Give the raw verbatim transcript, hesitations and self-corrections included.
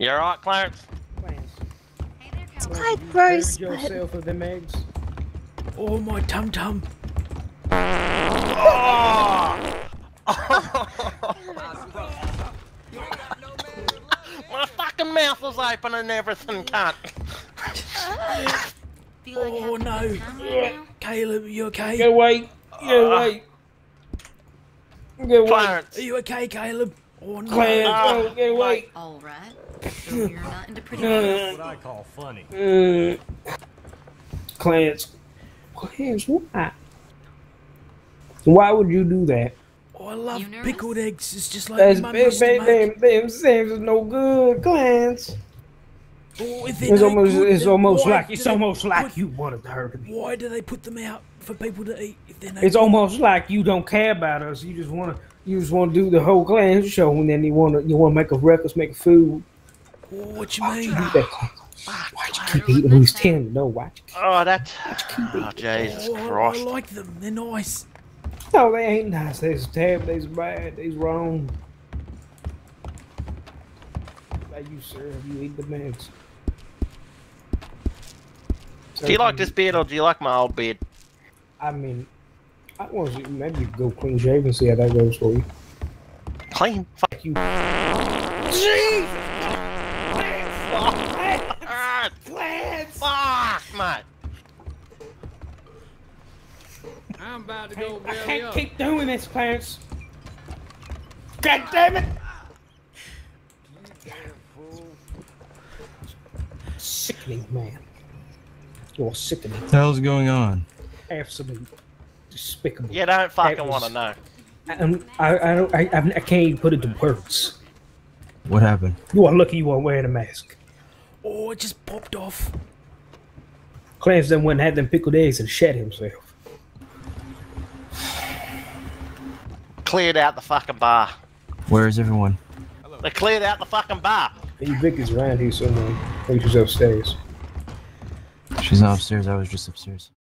You alright, Clarence? Clarence. It's quite gross, You but... yourself of them eggs. Oh, my tum-tum. Oh! My fucking mouth was open and everything, cunt. Oh, no. Caleb, you okay? Get away. Get away. Get away. Clarence. Are you okay, Caleb? Oh, no. Clarence, Uh, oh, get away. All right. So you're not into pretty Uh, girls. What I call funny. Uh, Clarence. Clarence, why? Why would you do that? Oh, I love You nervous? pickled eggs. It's just like That's your mum bam, used to bam, make. bam, bam. Sam's is no good, Clarence. Oh, if they're It's no almost, good, it's then almost why like do it's they almost like put- you wanted to hurt me. Why do they put them out for people to eat if they're no It's good? almost like you don't care about us. You just want to, you just want to do the whole Clarence show, and then you want to, you want to make a records, make a food. Oh, what you mean? Do that. Why'd you keep eating? Who's ten? No, why'd you keep? Oh, that's... Oh, Jesus Oh, I Christ. like them. They're nice. No, they ain't nice. They's terrible. They's bad. They's wrong. Like you, sir, you eat the meds. Do you like this beard or do you like my old beard? I mean, I want to maybe go clean shave and see how that goes for you. Clean? Fuck You. Jesus! Fuck, mate. I'm about to go I belly can't up. keep doing this, Clarence. God damn it! Sickening, man. You're sickening. What the hell's going on? Absolutely despicable. You don't fucking That want to was- know. Um, I, I don't. I, I I can't even put it to words. What happened? You are lucky you weren't wearing a mask. Oh, it just popped off. Clarence then went and had them pickled eggs and shat himself. Cleared out the fucking bar. Where is everyone? They cleared out the fucking bar. Maybe Vic is around here somewhere. Maybe she's upstairs. She's not upstairs. I was just upstairs.